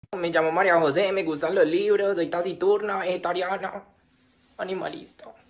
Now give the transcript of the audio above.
Me llamo María José, me gustan los libros, soy taciturna, vegetariana, animalista.